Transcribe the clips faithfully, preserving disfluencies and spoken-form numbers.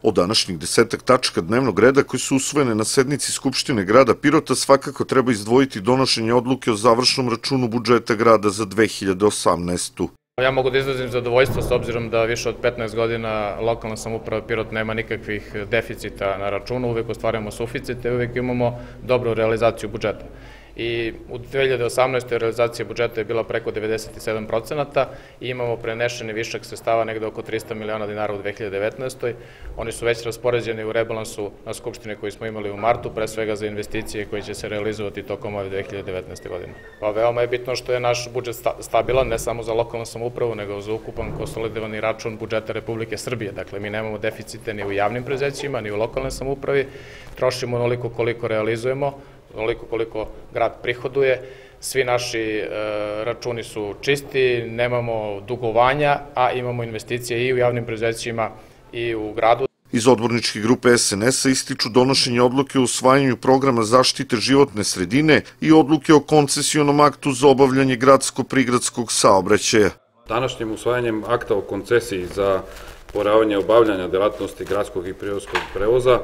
Od današnjih desetak tačaka dnevnog reda koji su usvojene na sednici Skupštine grada Pirota svakako treba izdvojiti donošenje odluke o završnom računu budžeta grada za dve hiljade osamnaestu. Ja mogu da izrazim zadovoljstvo s obzirom da više od petnaest godina lokalna samouprava Pirot nema nikakvih deficita na računu, uvek ostvarujemo suficite, uvek imamo dobru realizaciju budžeta. I u dve hiljade osamnaestoj realizacija budžeta je bila preko devedeset sedam procenata i imamo prenešeni višak sredstava negde oko trista miliona dinara u dve hiljade devetnaestoj. Oni su već raspoređeni u rebalansu na Skupštini koji smo imali u martu, pre svega za investicije koje će se realizovati tokom ove dve hiljade devetnaeste. godine. Pa veoma je bitno što je naš budžet stabilan, ne samo za lokalnu samoupravu, nego za ukupan konsolidovani račun budžeta Republike Srbije. Dakle, mi nemamo deficite ni u javnim preduzećima, ni u lokalnoj samoupravi, trošimo onoliko koliko realizujemo, onoliko koliko grad prihoduje, svi naši računi su čisti, nemamo dugovanja, a imamo investicije i u javnim preduzećima i u gradu. Iz odborničke grupe S N S-a ističu donošenje odluke o usvajanju programa zaštite životne sredine i odluke o koncesijonom aktu za obavljanje gradsko-prigradskog saobraćaja. Današnjim usvajanjem akta o koncesiji za poravnje obavljanja delatnosti gradskog i prigradskog prevoza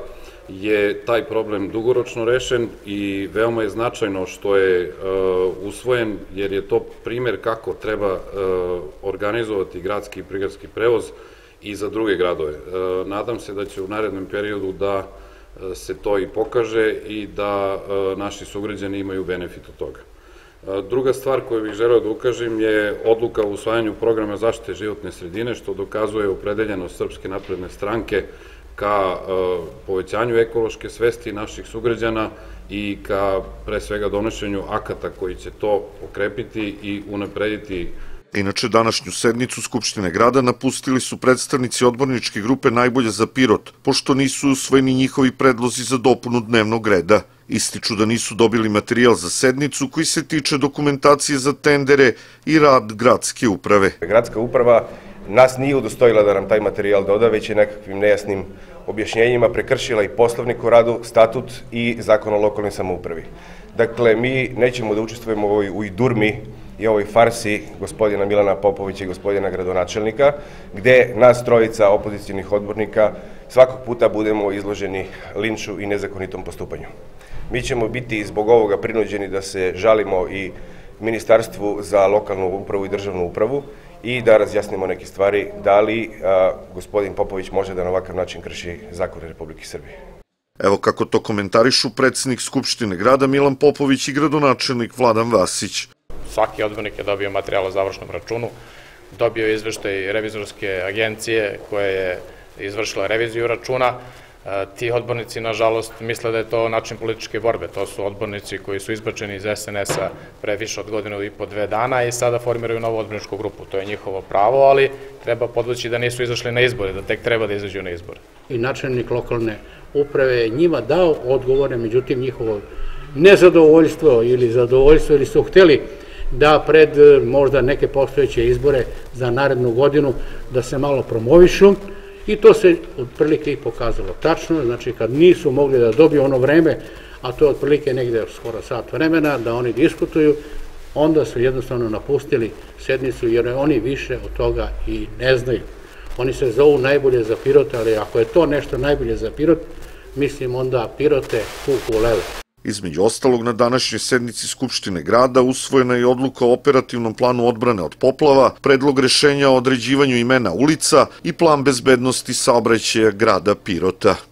je taj problem dugoročno rešen i veoma je značajno što je usvojen, jer je to primer kako treba organizovati gradski i prigradski prevoz i za druge gradove. Nadam se da će u narednom periodu da se to i pokaže i da naši sugrađani imaju benefit od toga. Druga stvar koju bih želeo da ukažem je odluka o usvajanju programa zaštite životne sredine, što dokazuje opredeljenost Srpske napredne stranke ka povećanju ekološke svesti naših sugrađana i ka pre svega donošenju akata koji će to okrepiti i unaprediti. Inače, današnju sednicu Skupštine grada napustili su predstavnici odborničke grupe Najbolje za Pirot, pošto nisu usvojeni njihovi predlozi za dopunu dnevnog reda. Ističu da nisu dobili materijal za sednicu koji se tiče dokumentacije za tendere i rad gradske uprave. Gradska uprava nas nije udostojila da nam taj materijal doda, već je nekakvim nejasnim objašnjenjima prekršila i Poslovnik o radu, statut i Zakon o lokalnoj samoupravi. Dakle, mi nećemo da učestvujemo u ovoj ujdurmi i ovoj farsi gospodina Milana Popovića i gospodina gradonačelnika, gde nas trojica opozicijnih odbornika svakog puta budemo izloženi linču i nezakonitom postupanju. Mi ćemo biti zbog ovoga prinuđeni da se žalimo i Ministarstvu za lokalnu upravu i državnu upravu i da razjasnimo neke stvari, da li gospodin Popović može da na ovakav način krši zakone Republike Srbije. Evo kako to komentarišu predsednik Skupštine grada Milan Popović i gradonačelnik Vladan Vasić. Svaki odbornik je dobio materijal o završnom računu, dobio je izveštaj revizorske agencije koja je izvršila reviziju računa. Ti odbornici, nažalost, misle da je to način političke borbe. To su odbornici koji su izbačeni iz S N S-a pre više od godinu i po dve dana i sada formiraju novu odborničku grupu. To je njihovo pravo, ali treba podvući da nisu izašli na izbore, da tek treba da izađu na izbore. I načelnik lokalne uprave je njima dao odgovore, međutim njihovo nezadovoljstvo ili zadovoljstvo ili su hteli da pred možda neke postojeće izbore za narednu godinu da se malo promovišu i to se otprilike i pokazalo tačno, znači kad nisu mogli da dobiju ono vreme, a to je otprilike negde skoro sat vremena, da oni diskutuju, onda su jednostavno napustili sednicu jer oni više od toga i ne znaju. Oni se zovu Najbolje za Pirot, ali ako je to nešto najbolje za Pirot, mislim onda Pirote kuku u leve. Između ostalog, na današnjoj sednici Skupštine grada usvojena je odluka o operativnom planu odbrane od poplava, predlog rešenja o određivanju imena ulica i plan bezbednosti saobraćaja grada Pirota.